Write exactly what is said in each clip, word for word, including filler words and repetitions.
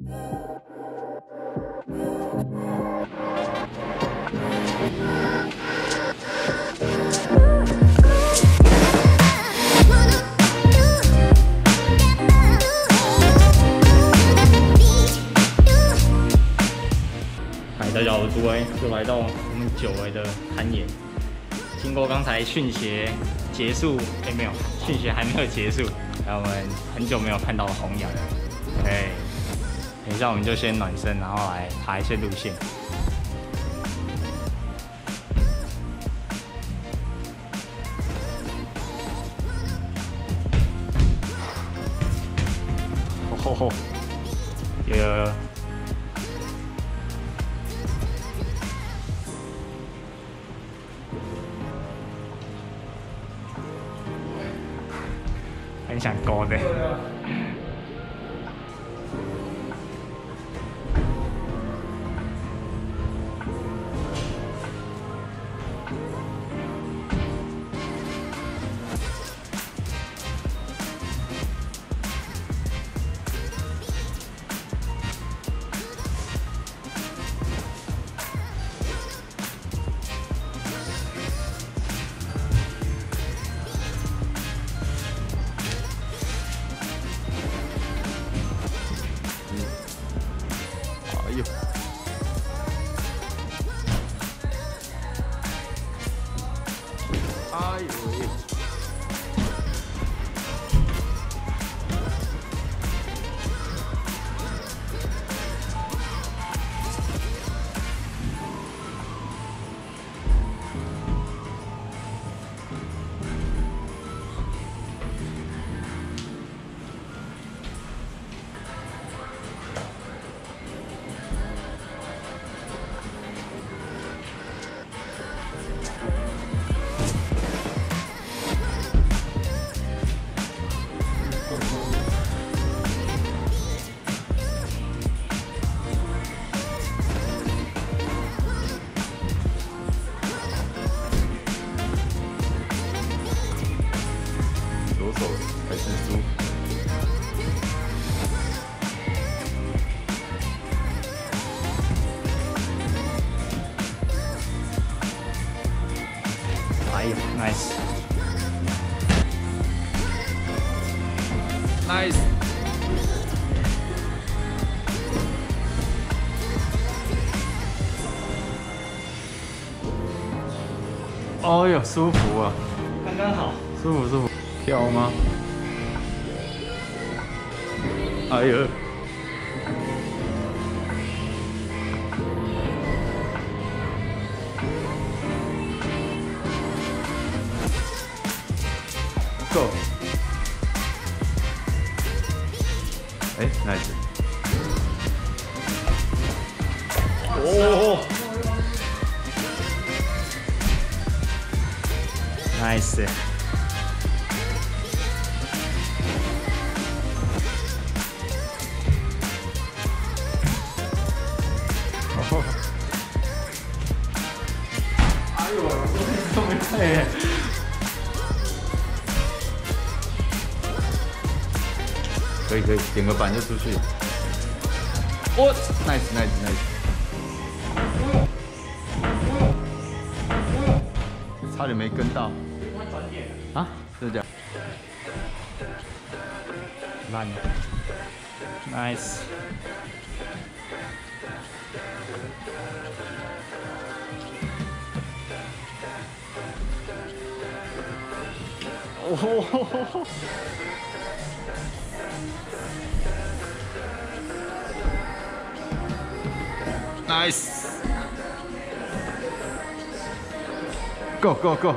大家好，我是朱威，又来到我们久违的攀岩。经过刚才训鞋结束，哎、欸、没有，训鞋还没有结束，然后我们很久没有看到红羊，哎，等一下我们就先暖身，然后来爬一些路线。吼吼，有有有。 很想勾的。哎呦！哎呦喂！左手还是猪？哎呦 ，nice，nice。哦哟，舒服啊， 刚刚好， 舒服舒服。 跳吗？哎呦！Go！ 哎 ，nice！ 哦 ，nice！ 哎呦，这么累！可以可以，点个板就出去。哦 ，nice nice nice。差点没跟到。啊？是这样。烂了。nice。 哦 ，nice， go go go，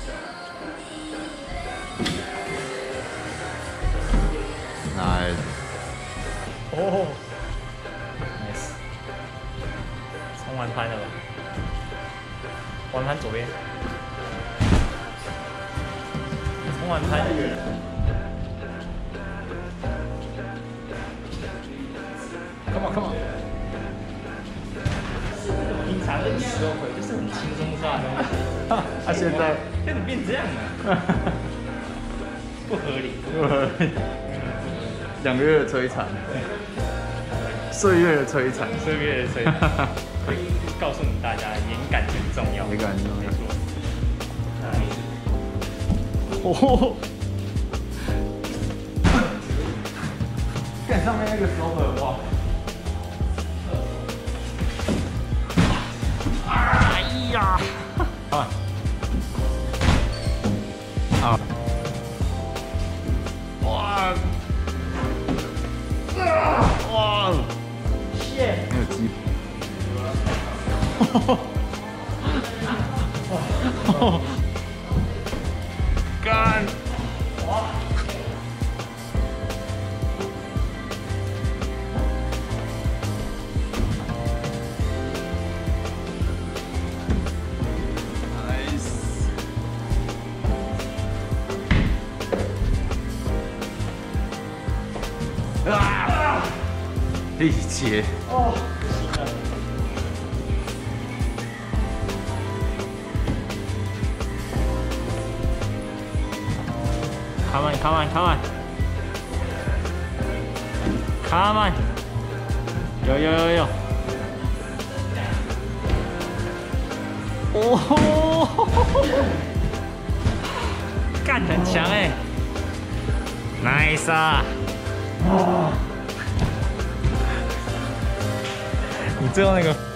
nice， 哦 ，nice， 冲完拍了吧？完拍左边。 冲完拍那个 ，come on come on， 平常的时候会就是很轻松是吧？ 他现在怎么变这样了？不合理， 不合理，两个月的摧残， 岁月的摧残， 岁月的摧残，告诉你大家，眼感很重要。 眼感很重要没错。哦， 看上面那个手很哇！ 哎呀！啊！啊！哇！哇！谢！ 没有鸡。 干！哇 ！Nice。啊！力竭。 哦，不行了。Come on, come on, come on. Come on. 有有有有。哦，干很强哎 ，nice 啊！ 你最后那个。